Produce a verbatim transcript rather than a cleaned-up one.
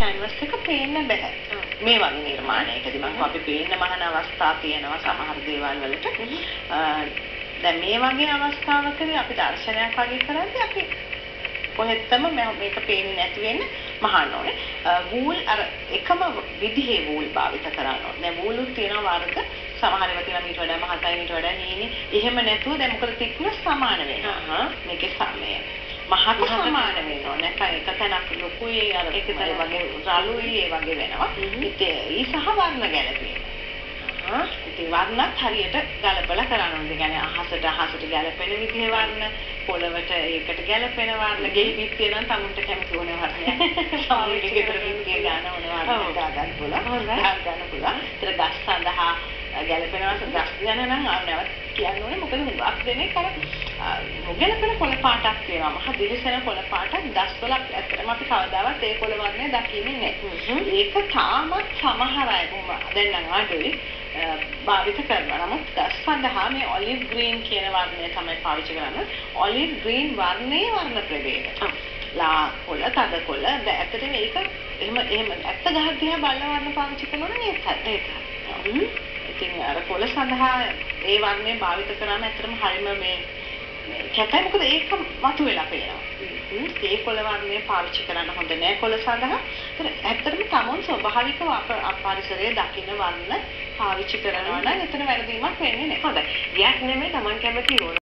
Canvas එක පේන්න බෑ. මේ වගේ නිර්මාණයකදී මම අපි පේන්න මහන අවස්ථා තියෙනවා සමහර දේවල් වලට. දැන් මේ වගේ අවස්ථාවකදී අපි දර්ශනයක් වගේ කරද්දී අපි කොහෙත්ම මේක පේන්නේ නැති වෙන්න මහන්න ඕනේ. වූල් අර එකම විදිහේ වූල් භාවිත කරන්න ඕනේ. දැන් වූලුත් තියෙනවා වර්ග සමහර ඒවා තියෙනවා මීට වඩා මහතයි මීට වඩා නීනේ. එහෙම නැතුව දැන් මොකද තික්නස් සමාන වෙනවා. මේකේ සමය මහත සමාන වෙනවා. නැත්නම් එක තැනක් ලොකුයි අර එක තැන වගේ රළුයි ඒ වගේ වෙනවා. ඉතින් ඊ සහ වර්ණ ගැලපෙනවා. හා ඉතින් වර්ණත් හරියට ගලපලා කරන්න ඕනේ. ඒ කියන්නේ අහසට අහසට ගැලපෙන විදිහේ වර්ණ, පොළවට ඒකට ගැලපෙන වර්ණ, ගෙයි පිටිය නම් තමුන්ට කැමති ඕනේ වර්ණයක්. සමහරවිට ගෙදර පිටිය ගන්න ඕනේ වර්ණයක් දාගන්න පුළුවන්. දාගන්න පුළුවන්. ඒතර ගස් සඳහා ගැලපෙනවා ගස් ගැන නම් නැවත් කියන්න ඕනේ. මොකද හුඟක් දෙනෙක් අර නොගැලපෙන කොළ පාටක් තියෙනවා. මහ දිලිසෙන කොළ පාටක් දස්වල ඇත්තටම අපි කවදාවත් ඒ කොළ වර්ණය දකින්නේ නැහැ. ඒක තාමත් සමහර අය දැන් නම් අඩුයි භාවිත කරනවා. නමුත් ගස් සඳහා මේ ඔලිව් ග්‍රීන් කියන වර්ණය තමයි පාවිච්චි කරන්නේ. ඔලිව් ග්‍රීන් වර්ණයේ වර්ණ ප්‍රභේද. ලා කොළ, තද කොළ. ඇත්තටම මේක එහෙම එහෙම ඇත්ත ගහ දිහා බලන වර්ණ පාවිච්චි කරනවා නම් ඒකත් ඒකයි. ඉතින් අර කොළ සඳහා ඒ වර්ණය භාවිත කරාම ඇත්තටම හරියම මේ කැතයි. මොකද ඒක මතුවෙලා පේනවා. ඒ කොළ වර්ණය පාවිච්චි කරන්න හොඳ නෑ කොළ සඳහා. ඒතර ඇත්තටම තමන් ස්වභාවිකව පරිසරයේ දකින්න වර්ණ පාවිච්චි කරනවා නම් එතන වැරදීමක් වෙන්නේ නැහැ. හොඳයි. ගෑස් නෙමෙයි තමන් කැමති